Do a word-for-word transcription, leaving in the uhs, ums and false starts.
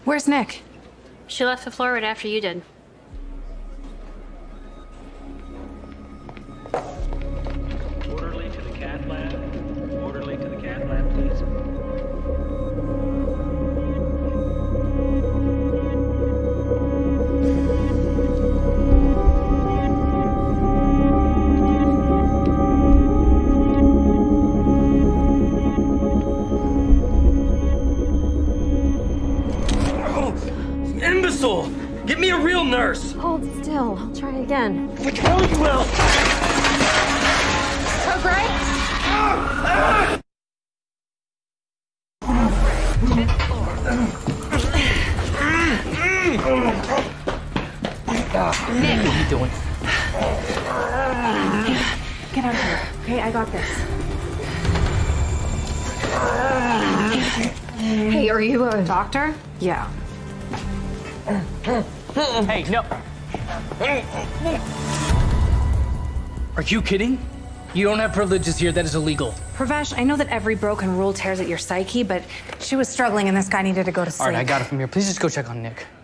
Where's Nick? She left the floor right after you did. Orderly to the cath lab. Orderly to the cath lab, please. Imbecile! Get me a real nurse! Hold still. I'll try again. I tell you will! Oh, Greg? Nick! What are you doing? Get out of here. Okay, I got this. Hey, are you a doctor? Yeah. Hey, no! Are you kidding? You don't have privileges here. That is illegal. Pravesh, I know that every broken rule tears at your psyche, but she was struggling and this guy needed to go to sleep. All right, I got it from here. Please just go check on Nick.